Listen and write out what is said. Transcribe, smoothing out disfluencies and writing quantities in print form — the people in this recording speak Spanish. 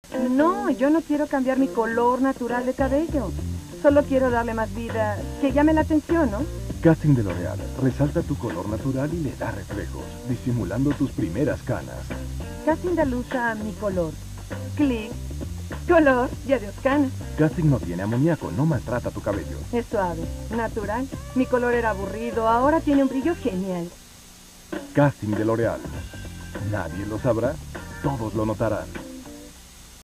No, yo no quiero cambiar mi color natural de cabello. Solo quiero darle más vida, que llame la atención, ¿no? Casting de L'Oreal resalta tu color natural y le da reflejos, disimulando tus primeras canas. Casting usa mi color. Clic, color y adiós canas. Casting no tiene amoníaco, no maltrata tu cabello. Es suave, natural. Mi color era aburrido, ahora tiene un brillo genial. Casting de L'Oreal. Nadie lo sabrá, todos lo notarán.